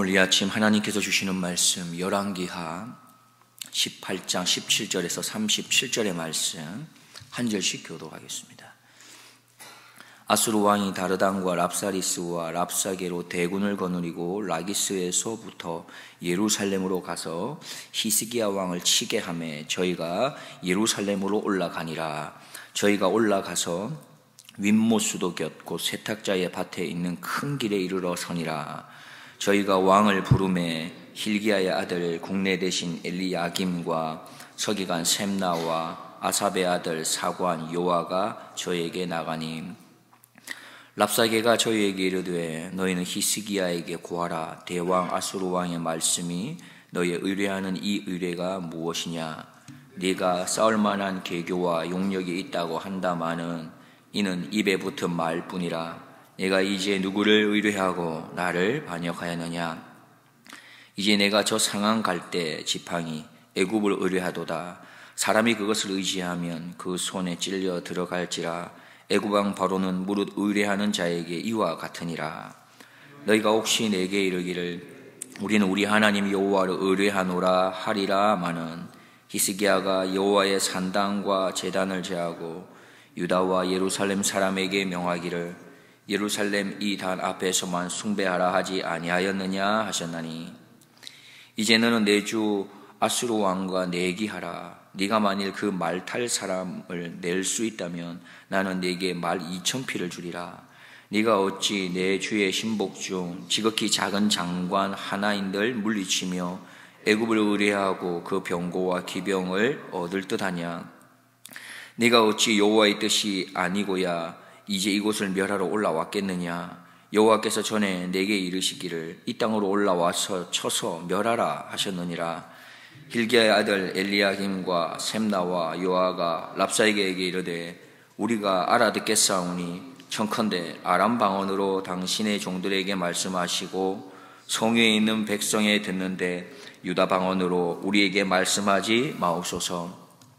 오늘 이 아침 하나님께서 주시는 말씀 열왕기하 18장 17절에서 37절의 말씀 한 절씩 교독하겠습니다. 아수르 왕이 다르단과 랍사리스와 랍사게로 대군을 거느리고 라기스에서부터 예루살렘으로 가서 히스기야 왕을 치게 하매 저희가 예루살렘으로 올라가니라. 저희가 올라가서 윗모수도 곁 곧 세탁자의 밭에 있는 큰 길에 이르러 서니라. 저희가 왕을 부르매 hil기야의 아들 국내 대신 엘리야김과 서기관 셈나와 아삽의 아들 사관 요아가 저에게 나가니 랍사게가 저희에게 이르되 너희는 히스기야에게 고하라. 대왕 아수르 왕의 말씀이 너희 의뢰하는 이 의뢰가 무엇이냐. 네가 싸울 만한 계교와 용력이 있다고 한다마는 이는 입에 붙은 말뿐이라. 내가 이제 누구를 의뢰하고 나를 반역하였느냐. 이제 내가 저 상한 갈 때 지팡이 애굽을 의뢰하도다. 사람이 그것을 의지하면 그 손에 찔려 들어갈지라. 애굽왕 바로는 무릇 의뢰하는 자에게 이와 같으니라. 너희가 혹시 내게 이르기를 우리는 우리 하나님 여호와를 의뢰하노라 하리라 마는 히스기야가 여호와의 산당과 제단을 제하고 유다와 예루살렘 사람에게 명하기를 예루살렘 이 단 앞에서만 숭배하라 하지 아니하였느냐 하셨나니 이제 너는 내 주 아수르 왕과 내기하라. 네가 만일 그 말 탈 사람을 낼 수 있다면 나는 네게 말 2,000피를 주리라. 네가 어찌 내 주의 신복 중 지극히 작은 장관 하나인들 물리치며 애굽을 의뢰하고 그 병거와 기병을 얻을 듯하냐. 네가 어찌 여호와의 뜻이 아니고야 이제 이곳을 멸하러 올라왔겠느냐. 여호와께서 전에 내게 이르시기를 이 땅으로 올라와서 쳐서 멸하라 하셨느니라. hil기야의 아들 엘리야김과 셈나와 요아가 랍사게에게 이르되 우리가 알아듣겠사오니 청컨대 아람 방언으로 당신의 종들에게 말씀하시고 성위에 있는 백성에 듣는데 유다 방언으로 우리에게 말씀하지 마옵소서.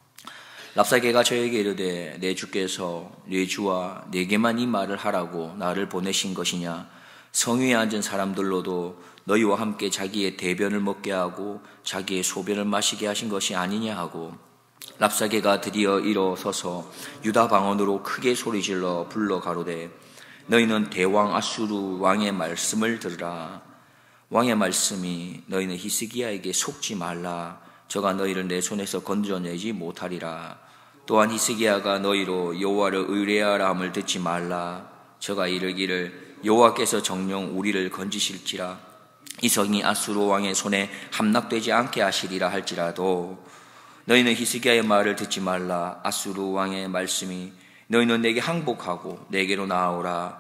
랍사게가 저에게 이르되 내 주께서 내 주와 내게만 이 말을 하라고 나를 보내신 것이냐. 성위에 앉은 사람들로도 너희와 함께 자기의 대변을 먹게 하고 자기의 소변을 마시게 하신 것이 아니냐 하고 랍사게가 드디어 일어서서 유다 방언으로 크게 소리질러 불러 가로되 너희는 대왕 아수르 왕의 말씀을 들으라. 왕의 말씀이 너희는 히스기야에게 속지 말라. 저가 너희를 내 손에서 건져내지 못하리라. 또한 히스기야가 너희로 여호와를 의뢰하라 함을 듣지 말라. 저가 이르기를 여호와께서 정녕 우리를 건지실지라. 이 성이 아수르 왕의 손에 함락되지 않게 하시리라 할지라도 너희는 히스기야의 말을 듣지 말라. 아수르 왕의 말씀이 너희는 내게 항복하고 내게로 나아오라.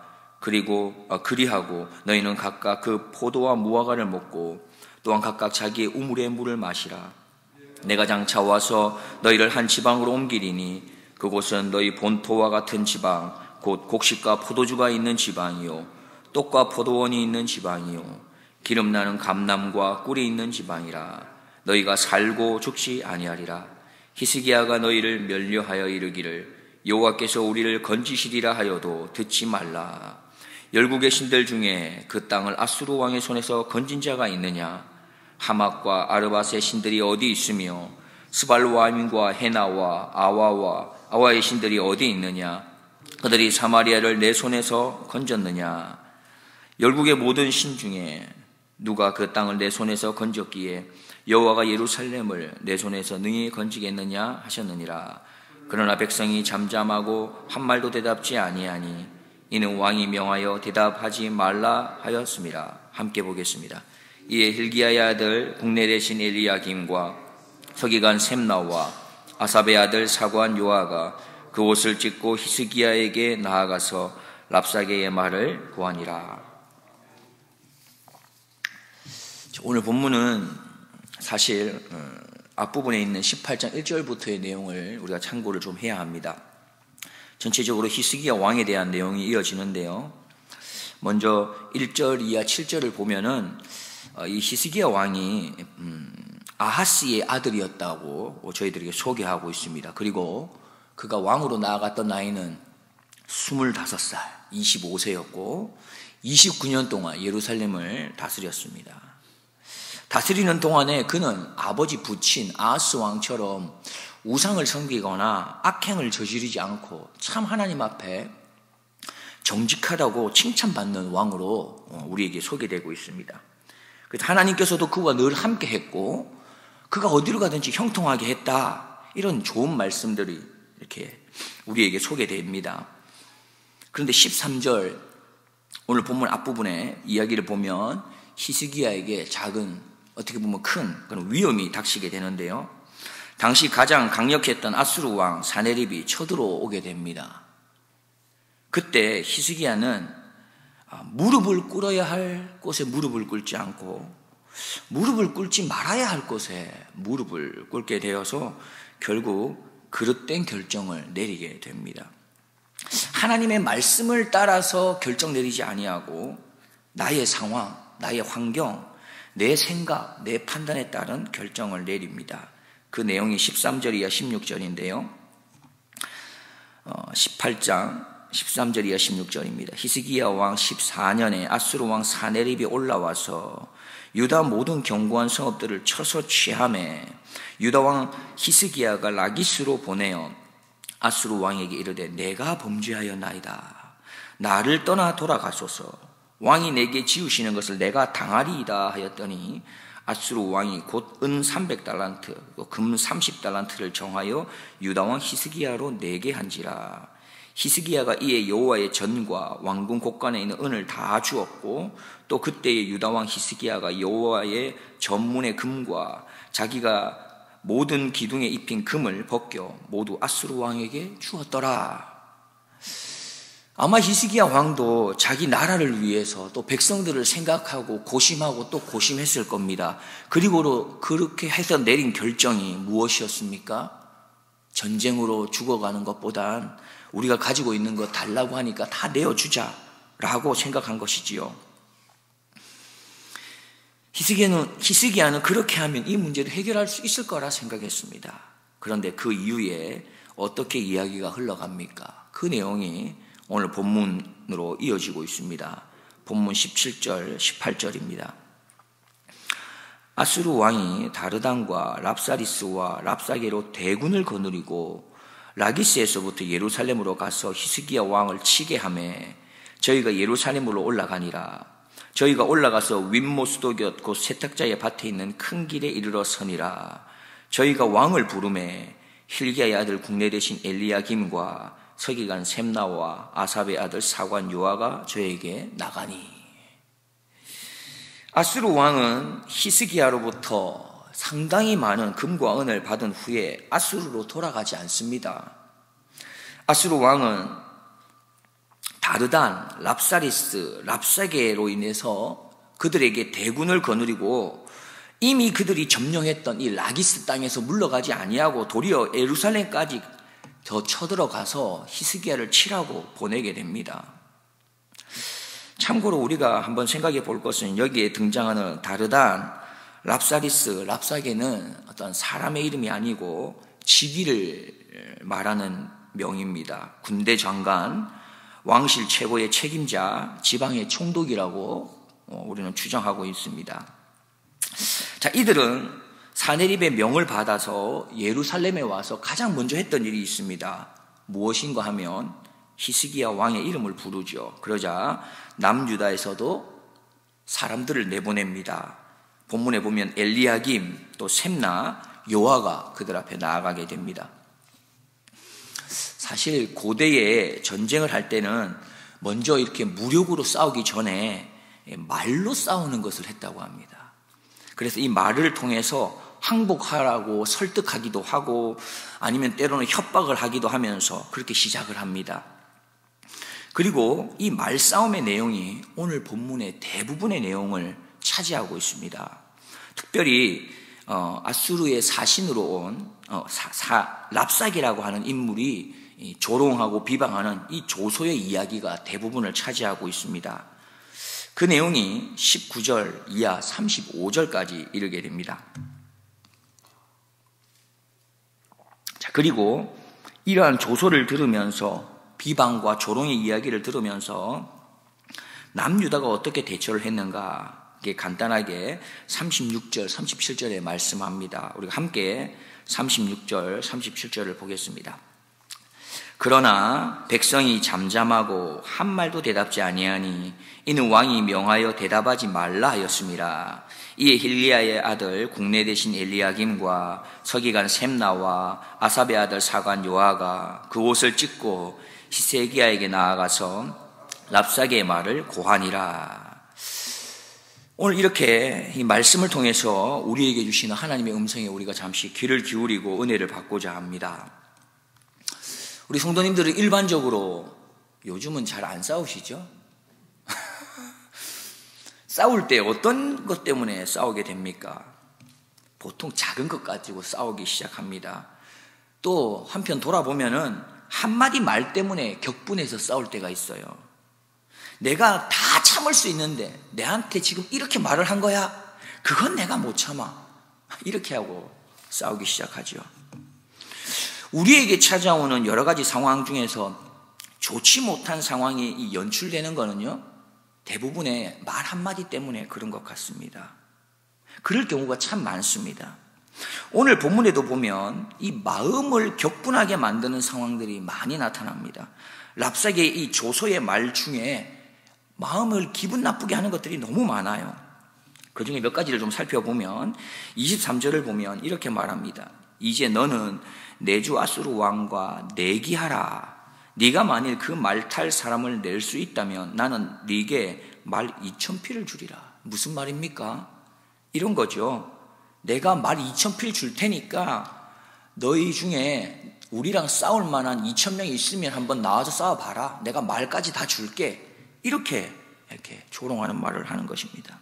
그리하고 너희는 각각 그 포도와 무화과를 먹고 또한 각각 자기의 우물의 물을 마시라. 내가 장차 와서 너희를 한 지방으로 옮기리니 그곳은 너희 본토와 같은 지방 곧 곡식과 포도주가 있는 지방이요 떡과 포도원이 있는 지방이요 기름나는 감람과 꿀이 있는 지방이라. 너희가 살고 죽지 아니하리라. 히스기야가 너희를 멸려하여 이르기를 여호와께서 우리를 건지시리라 하여도 듣지 말라. 열국의 신들 중에 그 땅을 아수르 왕의 손에서 건진 자가 있느냐. 하맛과 아르밧의 신들이 어디 있으며 스발와임과 헤나와 아와의 신들이 어디 있느냐. 그들이 사마리아를 내 손에서 건졌느냐. 열국의 모든 신 중에 누가 그 땅을 내 손에서 건졌기에 여호와가 예루살렘을 내 손에서 능히 건지겠느냐 하셨느니라. 그러나 백성이 잠잠하고 한 말도 대답지 아니하니 이는 왕이 명하여 대답하지 말라 하였습니다. 함께 보겠습니다. 이에 hil기야의 아들 국내 대신 엘리야김과 서기관 셈나와 아삽의 아들 사관 요아가 그 옷을 찢고 히스기야에게 나아가서 랍사게의 말을 구하니라. 오늘 본문은 사실 앞부분에 있는 18장 1절부터의 내용을 우리가 참고를 좀 해야 합니다. 전체적으로 히스기야 왕에 대한 내용이 이어지는데요. 먼저 1절 이하 7절을 보면은 이 히스기야 왕이 아하스의 아들이었다고 저희들에게 소개하고 있습니다. 그리고 그가 왕으로 나아갔던 나이는 25살, 25세였고 29년 동안 예루살렘을 다스렸습니다. 다스리는 동안에 그는 아버지 부친 아하스 왕처럼 우상을 섬기거나 악행을 저지르지 않고 참 하나님 앞에 정직하다고 칭찬받는 왕으로 우리에게 소개되고 있습니다. 그래서 하나님께서도 그와 늘 함께 했고 그가 어디로 가든지 형통하게 했다. 이런 좋은 말씀들이 이렇게 우리에게 소개됩니다. 그런데 13절 오늘 본문 앞부분에 이야기를 보면 히스기야에게 작은, 어떻게 보면 큰 그런 위험이 닥치게 되는데요. 당시 가장 강력했던 아수르 왕 사네립이 쳐들어오게 됩니다. 그때 히스기야는 무릎을 꿇어야 할 곳에 무릎을 꿇지 않고 무릎을 꿇지 말아야 할 곳에 무릎을 꿇게 되어서 결국 그릇된 결정을 내리게 됩니다. 하나님의 말씀을 따라서 결정 내리지 아니하고 나의 상황, 나의 환경, 내 생각, 내 판단에 따른 결정을 내립니다. 그 내용이 13절 이하 16절인데요. 18장 13절 이하 16절입니다. 히스기야 왕 14년에 아수르 왕 사네립이 올라와서 유다 모든 견고한 성읍들을 쳐서 취하매 유다 왕 히스기야가 라기스로 보내어 아수르 왕에게 이르되 내가 범죄하였나이다. 나를 떠나 돌아가소서. 왕이 내게 지으시는 것을 내가 당하리이다 하였더니 아수르 왕이 곧 은 300달란트, 금 30달란트를 정하여 유다 왕 히스기야로 내게 한지라. 히스기야가 이에 여호와의 전과 왕궁 곳간에 있는 은을 다 주었고 또 그때의 유다 왕 히스기야가 여호와의 전문의 금과 자기가 모든 기둥에 입힌 금을 벗겨 모두 아수르 왕에게 주었더라. 아마 히스기야 왕도 자기 나라를 위해서 또 백성들을 생각하고 고심하고 또 고심했을 겁니다. 그리고 그렇게 해서 내린 결정이 무엇이었습니까? 전쟁으로 죽어가는 것보단 우리가 가지고 있는 거 달라고 하니까 다 내어주자라고 생각한 것이지요. 히스기야는 그렇게 하면 이 문제를 해결할 수 있을 거라 생각했습니다. 그런데 그 이후에 어떻게 이야기가 흘러갑니까? 그 내용이 오늘 본문으로 이어지고 있습니다. 본문 17절, 18절입니다. 아수르 왕이 다르단과 랍사리스와 랍사게로 대군을 거느리고 라기스에서부터 예루살렘으로 가서 히스기야 왕을 치게 하매 저희가 예루살렘으로 올라가니라. 저희가 올라가서 윗모스도곁 곧 세탁자의 밭에 있는 큰 길에 이르러 서니라. 저희가 왕을 부르매 힐기야의 아들 국내 대신 엘리야김과 서기관 셈나와 아삽의 아들 사관 요아가 저에게 나가니. 아수르 왕은 히스기야로부터 상당히 많은 금과 은을 받은 후에 아수르로 돌아가지 않습니다. 아수르 왕은 다르단, 랍사리스, 랍사게로 인해서 그들에게 대군을 거느리고 이미 그들이 점령했던 이 라기스 땅에서 물러가지 아니하고 도리어 예루살렘까지 더 쳐들어가서 히스기야를 치라고 보내게 됩니다. 참고로 우리가 한번 생각해 볼 것은 여기에 등장하는 다르단, 랍사리스, 랍사게는 어떤 사람의 이름이 아니고 직위를 말하는 명입니다. 군대 장관, 왕실 최고의 책임자, 지방의 총독이라고 우리는 추정하고 있습니다. 자, 이들은 사네립의 명을 받아서 예루살렘에 와서 가장 먼저 했던 일이 있습니다. 무엇인가 하면 히스기야 왕의 이름을 부르죠. 그러자 남유다에서도 사람들을 내보냅니다. 본문에 보면 엘리야김, 또 셈나, 요아가 그들 앞에 나아가게 됩니다. 사실 고대에 전쟁을 할 때는 먼저 이렇게 무력으로 싸우기 전에 말로 싸우는 것을 했다고 합니다. 그래서 이 말을 통해서 항복하라고 설득하기도 하고 아니면 때로는 협박을 하기도 하면서 그렇게 시작을 합니다. 그리고 이 말싸움의 내용이 오늘 본문의 대부분의 내용을 차지하고 있습니다. 특별히 아수르의 사신으로 온 랍사게라고 하는 인물이 조롱하고 비방하는 이 조소의 이야기가 대부분을 차지하고 있습니다. 그 내용이 19절 이하 35절까지 이르게 됩니다. 자, 그리고 이러한 조소를 들으면서 비방과 조롱의 이야기를 들으면서 남유다가 어떻게 대처를 했는가 간단하게 36절, 37절에 말씀합니다. 우리가 함께 36절, 37절을 보겠습니다. 그러나 백성이 잠잠하고 한 말도 대답지 아니하니 이는 왕이 명하여 대답하지 말라 하였음이라. 이에 힐리야의 아들 국내 대신 엘리야김과 서기관 셈나와 아삽의 아들 사관 요아가 그 옷을 찢고 히스기야에게 나아가서 랍사게의 말을 고하니라. 오늘 이렇게 이 말씀을 통해서 우리에게 주시는 하나님의 음성에 우리가 잠시 귀를 기울이고 은혜를 받고자 합니다. 우리 성도님들은 일반적으로 요즘은 잘 안 싸우시죠? 싸울 때 어떤 것 때문에 싸우게 됩니까? 보통 작은 것 가지고 싸우기 시작합니다. 또 한편 돌아보면은 한마디 말 때문에 격분해서 싸울 때가 있어요. 내가 다 참을 수 있는데 내한테 지금 이렇게 말을 한 거야? 그건 내가 못 참아. 이렇게 하고 싸우기 시작하죠. 우리에게 찾아오는 여러 가지 상황 중에서 좋지 못한 상황이 연출되는 거는요, 대부분의 말 한마디 때문에 그런 것 같습니다. 그럴 경우가 참 많습니다. 오늘 본문에도 보면 이 마음을 격분하게 만드는 상황들이 많이 나타납니다. 랍사게의 이 조소의 말 중에 마음을 기분 나쁘게 하는 것들이 너무 많아요. 그 중에 몇 가지를 좀 살펴보면 23절을 보면 이렇게 말합니다. 이제 너는 내 주 아수르 왕과 내기하라. 네가 만일 그 말 탈 사람을 낼 수 있다면 나는 네게 말 2,000필을 주리라. 무슨 말입니까? 이런 거죠. 내가 말 2,000필 줄 테니까 너희 중에 우리랑 싸울 만한 2,000명이 있으면 한번 나와서 싸워봐라. 내가 말까지 다 줄게. 이렇게 조롱하는 말을 하는 것입니다.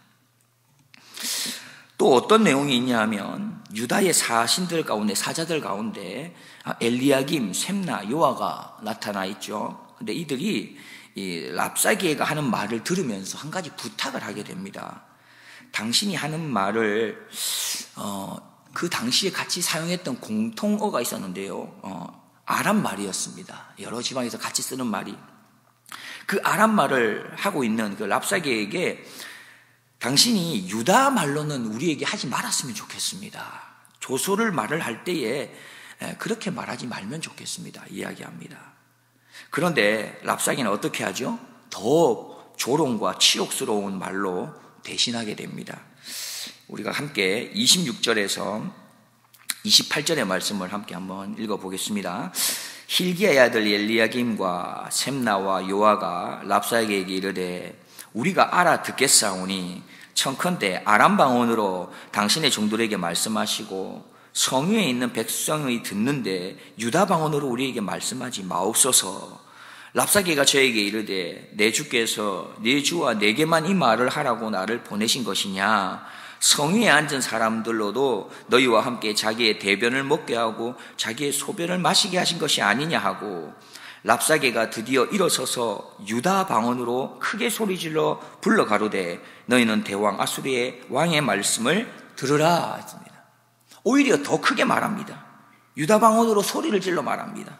또 어떤 내용이 있냐 하면 유다의 사자들 가운데 엘리야김, 셈나, 요아가 나타나 있죠. 근데 이들이 이 랍사게가 하는 말을 들으면서 한 가지 부탁을 하게 됩니다. 당신이 하는 말을 그 당시에 같이 사용했던 공통어가 있었는데요. 아람 말이었습니다. 여러 지방에서 같이 쓰는 말이. 그 아람 말을 하고 있는 그 랍사게에게 당신이 유다 말로는 우리에게 하지 말았으면 좋겠습니다. 조소를 말을 할 때에 그렇게 말하지 말면 좋겠습니다. 이야기합니다. 그런데 랍사게는 어떻게 하죠? 더 조롱과 치욕스러운 말로 대신하게 됩니다. 우리가 함께 26절에서 28절의 말씀을 함께 한번 읽어보겠습니다. 힐기야의 아들 엘리야김과 셈나와 요아가 랍사게에게 이르되 우리가 알아듣겠사오니 청컨대 아람 방언으로 당신의 종들에게 말씀하시고 성유에 있는 백성이 듣는데 유다 방언으로 우리에게 말씀하지 마옵소서. 랍사게가 저에게 이르되 내 주께서 네 주와 내게만 이 말을 하라고 나를 보내신 것이냐? 성위에 앉은 사람들로도 너희와 함께 자기의 대변을 먹게 하고 자기의 소변을 마시게 하신 것이 아니냐 하고 랍사게가 드디어 일어서서 유다 방언으로 크게 소리질러 불러 가로되 너희는 대왕 아수르의 왕의 말씀을 들으라 했습니다. 오히려 더 크게 말합니다. 유다 방언으로 소리를 질러 말합니다.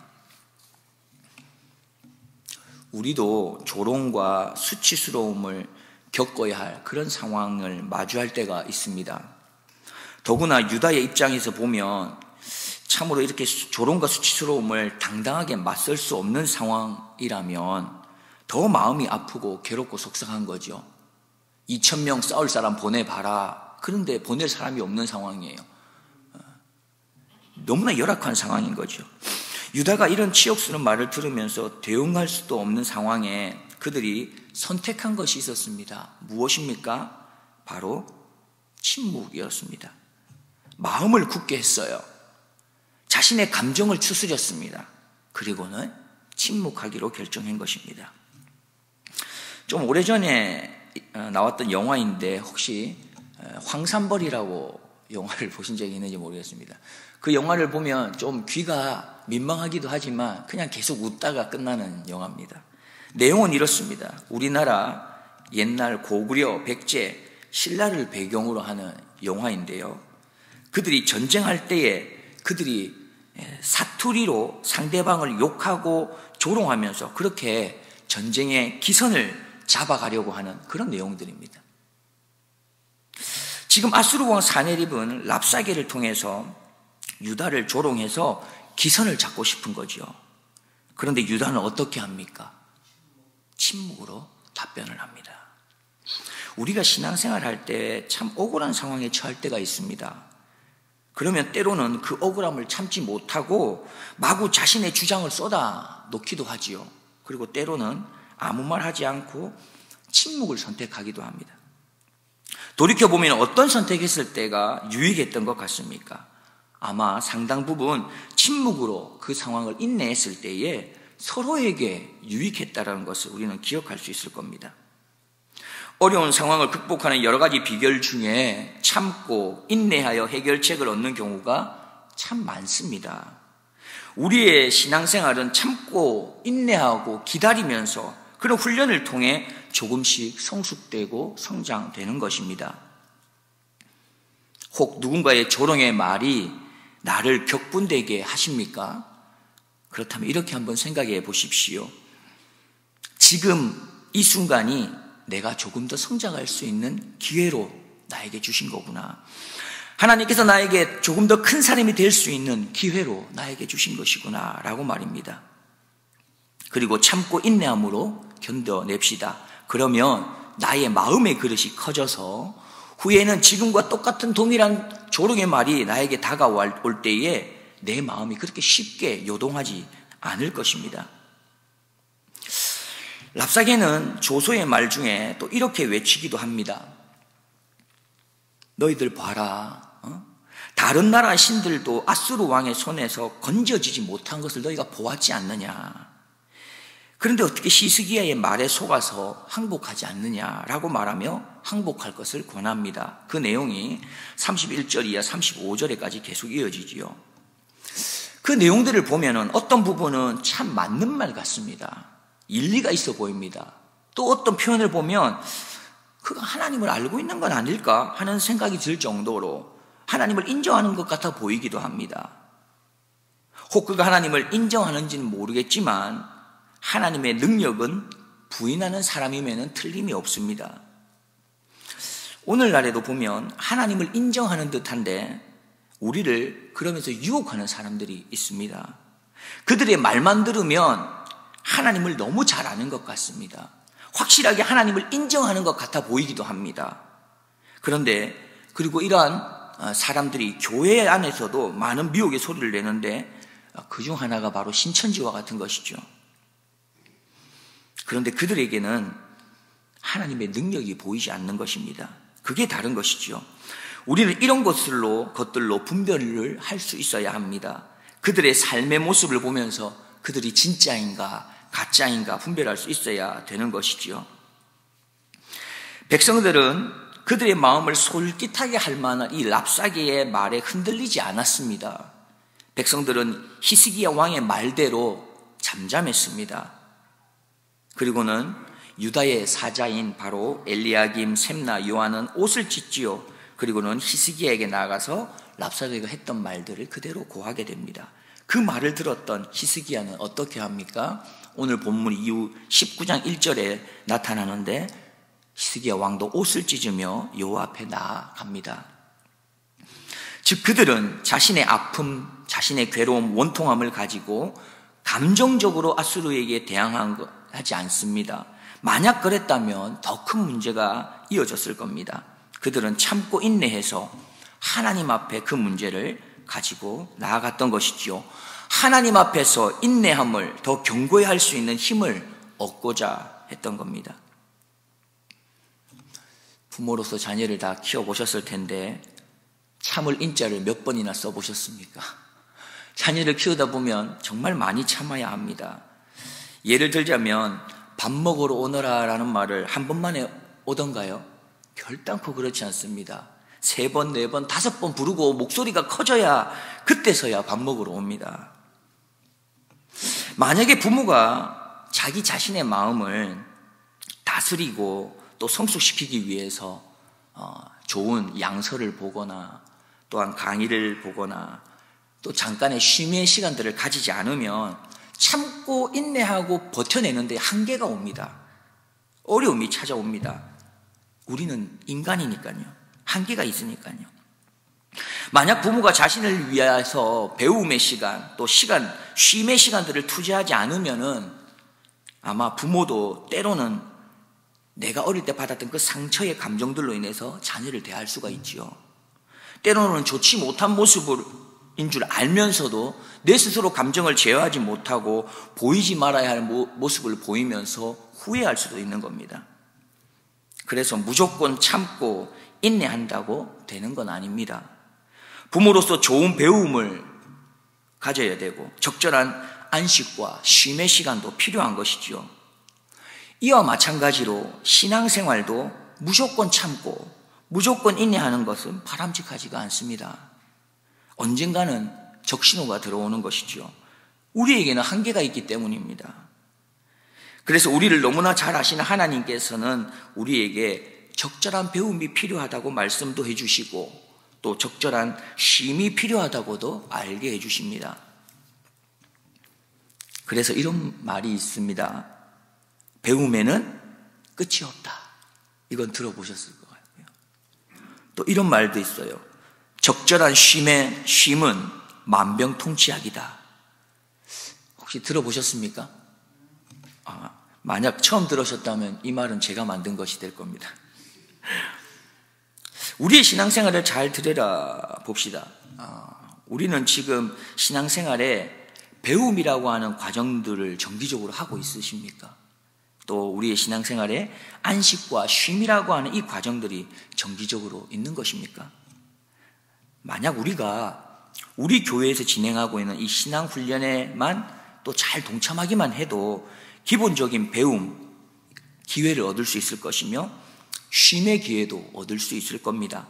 우리도 조롱과 수치스러움을 겪어야 할 그런 상황을 마주할 때가 있습니다. 더구나 유다의 입장에서 보면 참으로 이렇게 조롱과 수치스러움을 당당하게 맞설 수 없는 상황이라면 더 마음이 아프고 괴롭고 속상한 거죠. 2,000명 싸울 사람 보내봐라. 그런데 보낼 사람이 없는 상황이에요. 너무나 열악한 상황인 거죠. 유다가 이런 치욕스러운 말을 들으면서 대응할 수도 없는 상황에 그들이 선택한 것이 있었습니다. 무엇입니까? 바로 침묵이었습니다. 마음을 굳게 했어요. 자신의 감정을 추스렸습니다. 그리고는 침묵하기로 결정한 것입니다. 좀 오래전에 나왔던 영화인데 혹시 황산벌이라고 영화를 보신 적이 있는지 모르겠습니다. 그 영화를 보면 좀 귀가 민망하기도 하지만 그냥 계속 웃다가 끝나는 영화입니다. 내용은 이렇습니다. 우리나라 옛날 고구려, 백제, 신라를 배경으로 하는 영화인데요. 그들이 전쟁할 때에 그들이 사투리로 상대방을 욕하고 조롱하면서 그렇게 전쟁의 기선을 잡아가려고 하는 그런 내용들입니다. 지금 아수르 왕 사네립은 랍사게를 통해서 유다를 조롱해서 기선을 잡고 싶은 거죠. 그런데 유다는 어떻게 합니까? 침묵으로 답변을 합니다. 우리가 신앙생활할 때 참 억울한 상황에 처할 때가 있습니다. 그러면 때로는 그 억울함을 참지 못하고 마구 자신의 주장을 쏟아 놓기도 하지요. 그리고 때로는 아무 말 하지 않고 침묵을 선택하기도 합니다. 돌이켜보면 어떤 선택했을 때가 유익했던 것 같습니까? 아마 상당 부분 침묵으로 그 상황을 인내했을 때에 서로에게 유익했다는 것을 우리는 기억할 수 있을 겁니다. 어려운 상황을 극복하는 여러 가지 비결 중에 참고 인내하여 해결책을 얻는 경우가 참 많습니다. 우리의 신앙생활은 참고 인내하고 기다리면서 그런 훈련을 통해 조금씩 성숙되고 성장되는 것입니다. 혹 누군가의 조롱의 말이 나를 격분되게 하십니까? 그렇다면 이렇게 한번 생각해 보십시오. 지금 이 순간이 내가 조금 더 성장할 수 있는 기회로 나에게 주신 거구나. 하나님께서 나에게 조금 더 큰 사람이 될 수 있는 기회로 나에게 주신 것이구나 라고 말입니다. 그리고 참고 인내함으로 견뎌냅시다. 그러면 나의 마음의 그릇이 커져서 후에는 지금과 똑같은 동일한 조롱의 말이 나에게 다가올 때에 내 마음이 그렇게 쉽게 요동하지 않을 것입니다. 랍사게는 조소의 말 중에 또 이렇게 외치기도 합니다. 너희들 봐라. 다른 나라 신들도 아수르 왕의 손에서 건져지지 못한 것을 너희가 보았지 않느냐. 그런데 어떻게 히스기야의 말에 속아서 항복하지 않느냐라고 말하며 항복할 것을 권합니다. 그 내용이 31절 이하 35절에까지 계속 이어지지요. 그 내용들을 보면 어떤 부분은 참 맞는 말 같습니다. 일리가 있어 보입니다. 또 어떤 표현을 보면 그가 하나님을 알고 있는 건 아닐까 하는 생각이 들 정도로 하나님을 인정하는 것 같아 보이기도 합니다. 혹 그가 하나님을 인정하는지는 모르겠지만 하나님의 능력은 부인하는 사람이면 틀림이 없습니다. 오늘날에도 보면 하나님을 인정하는 듯한데 우리를 그러면서 유혹하는 사람들이 있습니다. 그들의 말만 들으면 하나님을 너무 잘 아는 것 같습니다. 확실하게 하나님을 인정하는 것 같아 보이기도 합니다. 그런데 그리고 이러한 사람들이 교회 안에서도 많은 미혹의 소리를 내는데 그중 하나가 바로 신천지와 같은 것이죠. 그런데 그들에게는 하나님의 능력이 보이지 않는 것입니다. 그게 다른 것이죠. 우리는 이런 것들로 분별을 할 수 있어야 합니다. 그들의 삶의 모습을 보면서 그들이 진짜인가 가짜인가 분별할 수 있어야 되는 것이지요. 백성들은 그들의 마음을 솔깃하게 할 만한 이 랍사게의 말에 흔들리지 않았습니다. 백성들은 히스기야 왕의 말대로 잠잠했습니다. 그리고는 유다의 사자인 바로 엘리야김, 셈나, 요한은 옷을 찢지요. 그리고는 히스기야에게 나아가서 랍사게가 했던 말들을 그대로 고하게 됩니다. 그 말을 들었던 히스기야는 어떻게 합니까? 오늘 본문 이후 19장 1절에 나타나는데 히스기야 왕도 옷을 찢으며 여호와 앞에 나아갑니다. 즉 그들은 자신의 아픔, 자신의 괴로움, 원통함을 가지고 감정적으로 아수르에게 대항하지 않습니다. 만약 그랬다면 더 큰 문제가 이어졌을 겁니다. 그들은 참고 인내해서 하나님 앞에 그 문제를 가지고 나아갔던 것이지요. 하나님 앞에서 인내함을 더 견고히 할 수 있는 힘을 얻고자 했던 겁니다. 부모로서 자녀를 다 키워보셨을 텐데 참을 인자를 몇 번이나 써보셨습니까? 자녀를 키우다 보면 정말 많이 참아야 합니다. 예를 들자면 밥 먹으러 오너라 라는 말을 한 번만에 오던가요? 결단코 그렇지 않습니다. 3번, 4번, 5번 부르고 목소리가 커져야 그때서야 밥 먹으러 옵니다. 만약에 부모가 자기 자신의 마음을 다스리고 또 성숙시키기 위해서 좋은 양서를 보거나 또한 강의를 보거나 또 잠깐의 쉼의 시간들을 가지지 않으면 참고 인내하고 버텨내는데 한계가 옵니다. 어려움이 찾아옵니다. 우리는 인간이니까요. 한계가 있으니까요. 만약 부모가 자신을 위해서 배움의 시간, 또 쉼의 시간들을 투자하지 않으면은 아마 부모도 때로는 내가 어릴 때 받았던 그 상처의 감정들로 인해서 자녀를 대할 수가 있지요. 때로는 좋지 못한 모습인 줄 알면서도 내 스스로 감정을 제어하지 못하고 보이지 말아야 할 모습을 보이면서 후회할 수도 있는 겁니다. 그래서 무조건 참고 인내한다고 되는 건 아닙니다. 부모로서 좋은 배움을 가져야 되고 적절한 안식과 쉼의 시간도 필요한 것이죠. 이와 마찬가지로 신앙생활도 무조건 참고 무조건 인내하는 것은 바람직하지가 않습니다. 언젠가는 적신호가 들어오는 것이죠. 우리에게는 한계가 있기 때문입니다. 그래서 우리를 너무나 잘 아시는 하나님께서는 우리에게 적절한 배움이 필요하다고 말씀도 해주시고 또 적절한 쉼이 필요하다고도 알게 해주십니다. 그래서 이런 말이 있습니다. 배움에는 끝이 없다. 이건 들어보셨을 것 같고요. 또 이런 말도 있어요. 적절한 쉼은 만병통치약이다. 혹시 들어보셨습니까? 만약 처음 들으셨다면 이 말은 제가 만든 것이 될 겁니다. 우리의 신앙생활을 잘 들여다 봅시다. 우리는 지금 신앙생활에 배움이라고 하는 과정들을 정기적으로 하고 있으십니까? 또 우리의 신앙생활에 안식과 쉼이라고 하는 이 과정들이 정기적으로 있는 것입니까? 만약 우리가 우리 교회에서 진행하고 있는 이 신앙훈련에만 또 잘 동참하기만 해도 기본적인 배움, 기회를 얻을 수 있을 것이며 쉼의 기회도 얻을 수 있을 겁니다.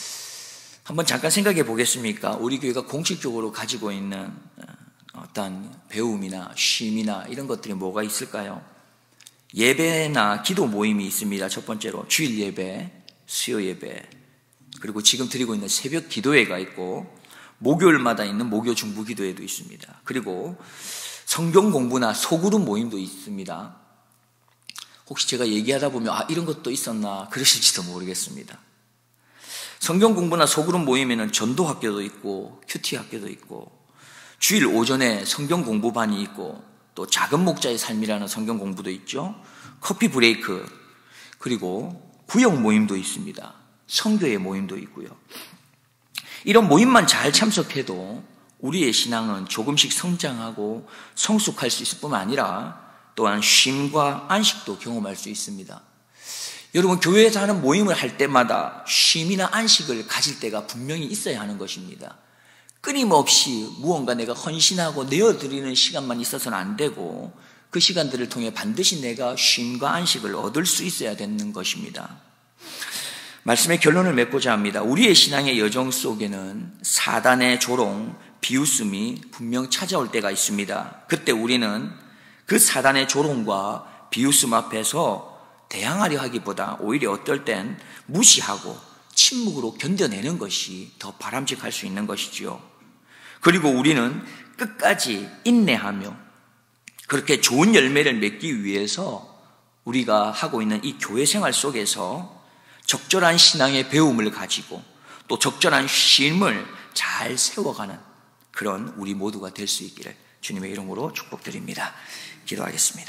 한번 잠깐 생각해 보겠습니까? 우리 교회가 공식적으로 가지고 있는 어떤 배움이나 쉼이나 이런 것들이 뭐가 있을까요? 예배나 기도 모임이 있습니다. 첫 번째로 주일 예배, 수요 예배, 그리고 지금 드리고 있는 새벽 기도회가 있고 목요일마다 있는 목요 중부 기도회도 있습니다. 그리고 성경 공부나 소그룹 모임도 있습니다. 혹시 제가 얘기하다 보면 이런 것도 있었나 그러실지도 모르겠습니다. 성경 공부나 소그룹 모임에는 전도 학교도 있고 큐티 학교도 있고 주일 오전에 성경 공부반이 있고 또 작은 목자의 삶이라는 성경 공부도 있죠. 커피 브레이크, 그리고 구역 모임도 있습니다. 성교의 모임도 있고요. 이런 모임만 잘 참석해도 우리의 신앙은 조금씩 성장하고 성숙할 수 있을 뿐만 아니라 또한 쉼과 안식도 경험할 수 있습니다. 여러분, 교회에서 하는 모임을 할 때마다 쉼이나 안식을 가질 때가 분명히 있어야 하는 것입니다. 끊임없이 무언가 내가 헌신하고 내어드리는 시간만 있어서는 안 되고 그 시간들을 통해 반드시 내가 쉼과 안식을 얻을 수 있어야 되는 것입니다. 말씀의 결론을 맺고자 합니다. 우리의 신앙의 여정 속에는 사단의 조롱, 비웃음이 분명 찾아올 때가 있습니다. 그때 우리는 그 사단의 조롱과 비웃음 앞에서 대항하려 하기보다 오히려 어떨 땐 무시하고 침묵으로 견뎌내는 것이 더 바람직할 수 있는 것이지요. 그리고 우리는 끝까지 인내하며 그렇게 좋은 열매를 맺기 위해서 우리가 하고 있는 이 교회 생활 속에서 적절한 신앙의 배움을 가지고 또 적절한 쉼을 잘 세워가는 그런 우리 모두가 될 수 있기를 주님의 이름으로 축복드립니다. 기도하겠습니다.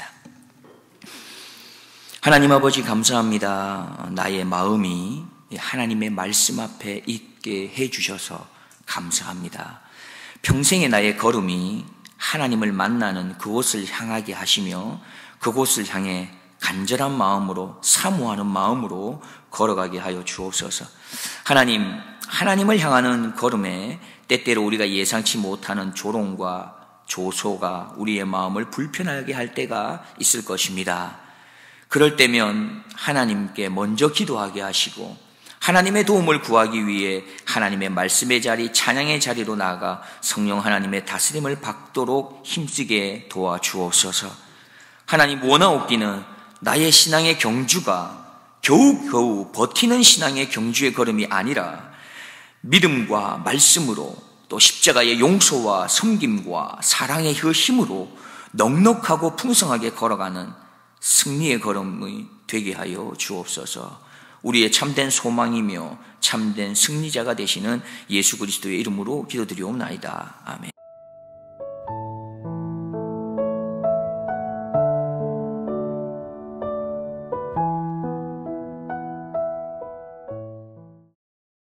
하나님 아버지, 감사합니다. 나의 마음이 하나님의 말씀 앞에 있게 해주셔서 감사합니다. 평생의 나의 걸음이 하나님을 만나는 그곳을 향하게 하시며 그곳을 향해 간절한 마음으로 사모하는 마음으로 걸어가게 하여 주옵소서. 하나님을 향하는 걸음에 때때로 우리가 예상치 못하는 조롱과 조소가 우리의 마음을 불편하게 할 때가 있을 것입니다. 그럴 때면 하나님께 먼저 기도하게 하시고 하나님의 도움을 구하기 위해 하나님의 말씀의 자리, 찬양의 자리로 나아가 성령 하나님의 다스림을 받도록 힘쓰게 도와주옵소서. 하나님, 원하옵기는 나의 신앙의 경주가 겨우겨우 버티는 신앙의 경주의 걸음이 아니라 믿음과 말씀으로 또 십자가의 용서와 섬김과 사랑의 그 힘으로 넉넉하고 풍성하게 걸어가는 승리의 걸음이 되게 하여 주옵소서. 우리의 참된 소망이며 참된 승리자가 되시는 예수 그리스도의 이름으로 기도드리옵나이다. 아멘.